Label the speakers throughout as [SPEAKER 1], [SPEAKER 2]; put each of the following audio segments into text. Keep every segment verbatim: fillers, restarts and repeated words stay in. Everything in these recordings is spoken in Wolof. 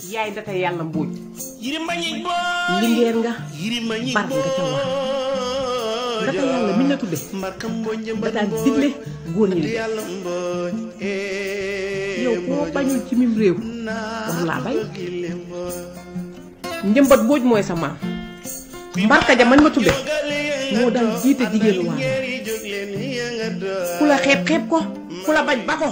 [SPEAKER 1] yaay data yàlla mbuuj
[SPEAKER 2] yirimañi bo
[SPEAKER 1] lingeer nga
[SPEAKER 2] yirimañi
[SPEAKER 1] bar nga ca wax data yàlla mi la tudde
[SPEAKER 2] marka mbonje
[SPEAKER 1] da daan digle góor ñi
[SPEAKER 2] yàlla mboj
[SPEAKER 1] yow koo bañul ci mim réew war laa bay njëmbat mbooj mooy sa maam mbarka ja mañ ma tudde moo daan jiite jigéenu waa ku la xeeb xeeb ko ku la bañ ba ko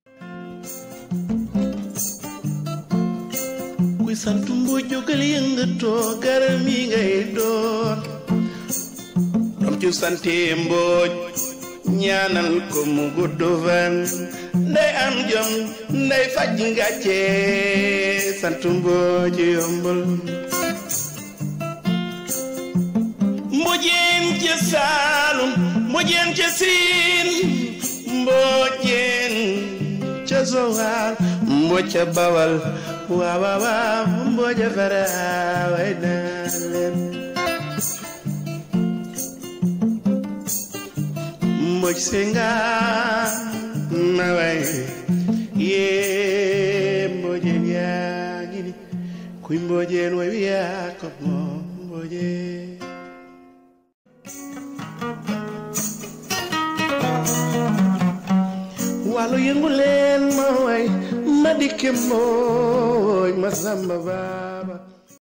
[SPEAKER 2] kuy sant mbooj jógal yëngatoo garam yi ngay door doom ci sante mbooj ñaanal ko mu gudd fan nday am jom nday faj ngàcce sant mbooj yombal mbojeen ca Saalum mbojeen ca Siin mbojeen ca Joal mboj ca Bawal waaw waaw waaw mboj a fara way naa leen mboj senga na way yee mbojeen yaa ngi ni kuy mbojeen way yaa ko moom mbojeen wàllu yëngu leen ma way ma dikke mooy ma samba baaba